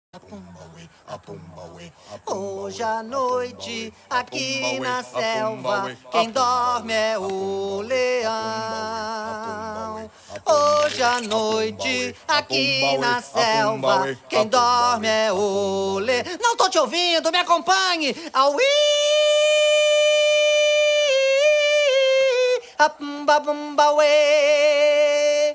Hoje à noite, aqui na selva, quem dorme é o leão. Hoje à noite, aqui na selva, quem dorme é o leão. Não tô te ouvindo, me acompanhe! Auí! Apumba-bumba-uê!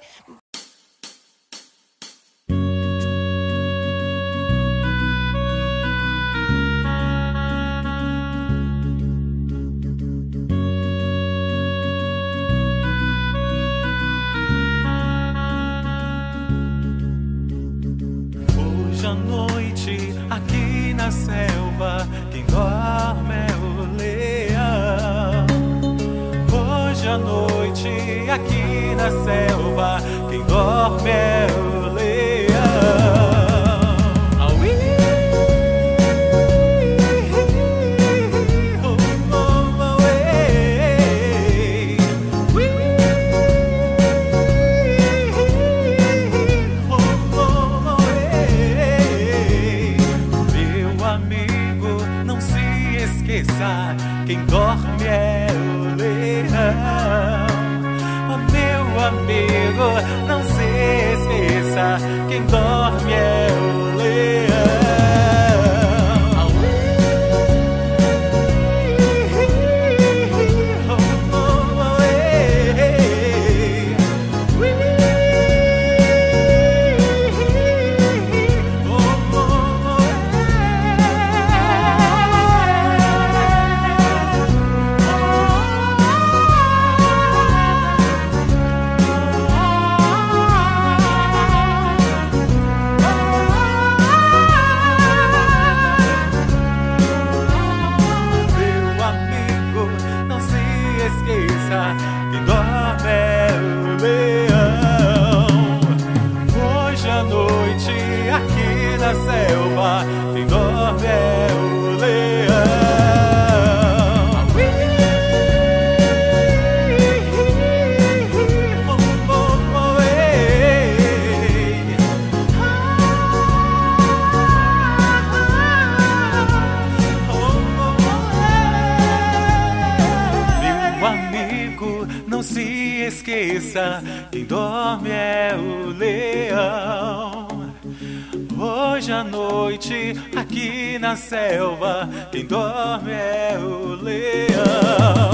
Hoje à noite, aqui na selva, quem dorme é o leão. Hoje à noite, aqui na selva, quem dorme é o leão. Quem dorme é o leão. Oh, meu amigo, não se esqueça, quem dorme é o leão. Quem dorme é o leão. Hoje à noite, aqui na selva, quem dorme é o leão. Não se esqueça, quem dorme é o leão. Hoje à noite, aqui na selva, quem dorme é o leão.